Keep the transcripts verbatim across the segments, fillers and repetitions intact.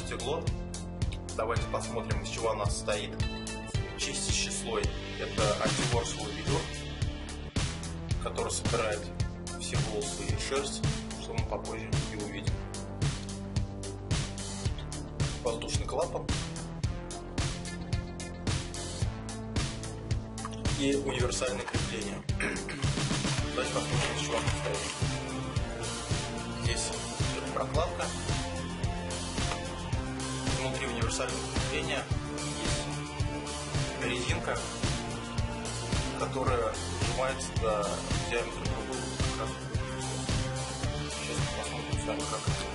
стекло. Давайте посмотрим, из чего она состоит. Чистящий слой — это антиворсовый ведер, который собирает все волосы и шерсть, что мы попозже и увидим. Воздушный клапан и универсальное крепление. Давайте посмотрим, из чего она состоит. Здесь прокладка. Внутри универсального крепления есть резинка, которая сжимается до диаметра трубы. Сейчас мы посмотрим с вами, как это.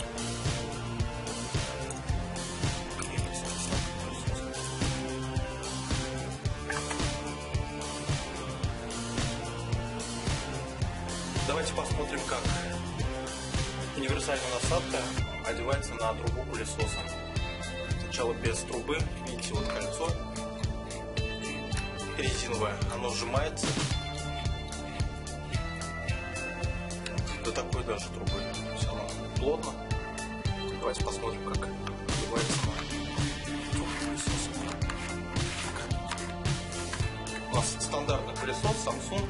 Давайте посмотрим, как универсальная насадка одевается на трубу пылесоса. Сначала без трубы, видите, вот кольцо резиновое, оно сжимается до такой даже трубы. Все равно плотно. Давайте посмотрим, как одевается на трубу пылесоса. У нас стандартный пылесос Samsung.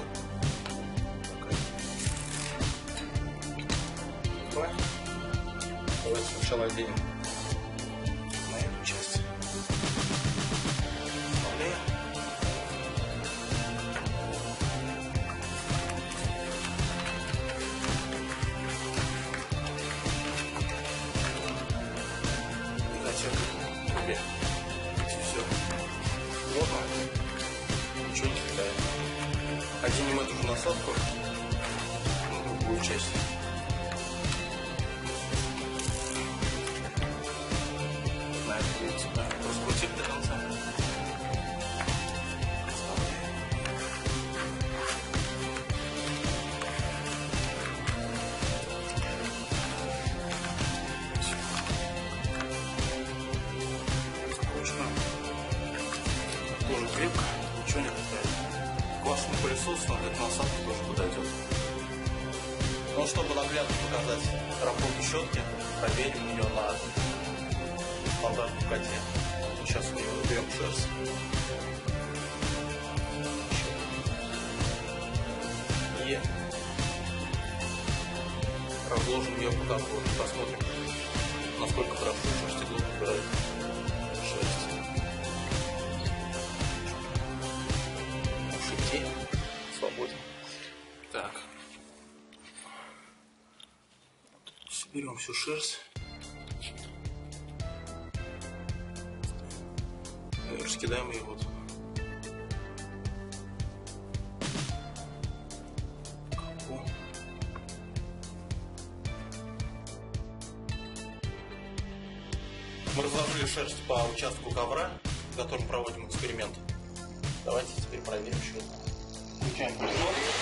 Давайте сначала оденем на эту часть. Вставляем. И затягиваем трубе. Все. Плотно. Ничего не цепляет. Оденем эту же насадку на другую часть. Раскрутим до конца. Скручиваем. Тоже крепко, ничего не хватает. К вашему пылесосу эта насадка тоже подойдет. Но чтобы наглядно показать работу щетки, проверим ее на стандартном коте. Сейчас мы ее уберем шерсть. И разложим ее по контуру. Посмотрим, насколько хорошо шерстягло убирает шерсть. Шутей свободен. Так. Соберем всю шерсть. Раскидаем ее вот. Мы разложили шерсть по участку ковра, в котором проводим эксперимент. Давайте теперь проверим щетку. Включаем пылесос.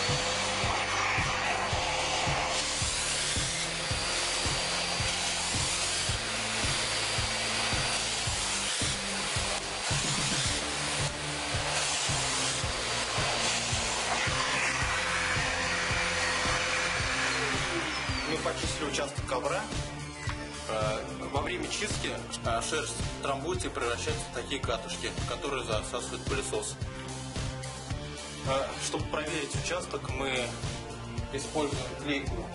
Мы почистили участок ковра. Во время чистки шерсть трамбуется и превращается в такие катышки, которые засасывают пылесос. Чтобы проверить участок, мы используем клейкую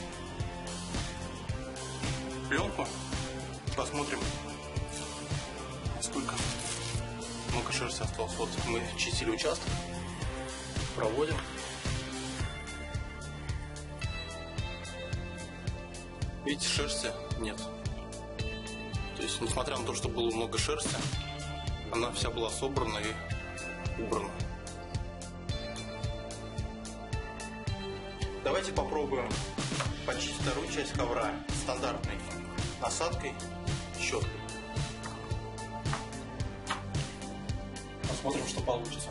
пленку. Посмотрим, сколько много шерсти осталось. Вот мы чистили участок, проводим. Видите, шерсти нет. То есть, несмотря на то, что было много шерсти, она вся была собрана и убрана. Давайте попробуем почистить вторую часть ковра стандартной насадкой и щеткой. Посмотрим, что получится.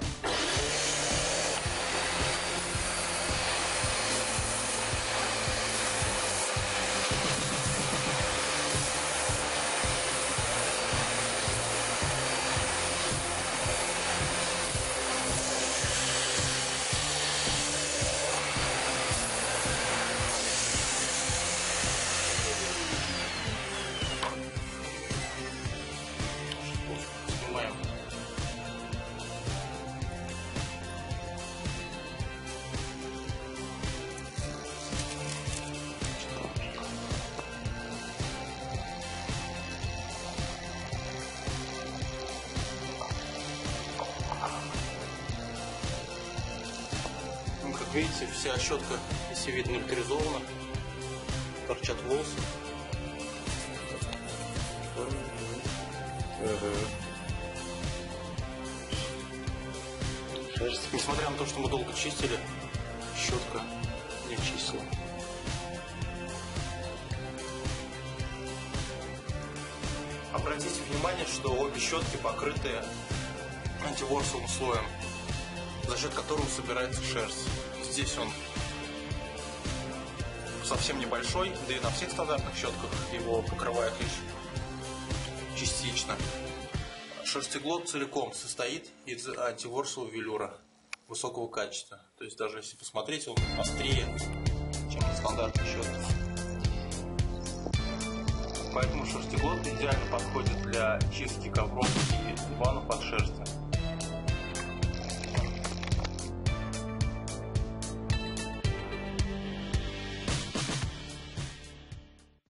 Видите, вся щетка, если видно, милитаризована. Торчат волосы. Шерсть. Несмотря на то, что мы долго чистили, щетка не чистила. Обратите внимание, что обе щетки покрыты антиворсовым слоем, за счет которого собирается шерсть. Здесь он совсем небольшой, да и на всех стандартных щетках его покрывает лишь частично. Шерстеглот целиком состоит из антиворсового велюра высокого качества. То есть даже если посмотреть, он острее, чем на стандартных щетках. Поэтому шерстеглот идеально подходит для чистки ковров и ванн.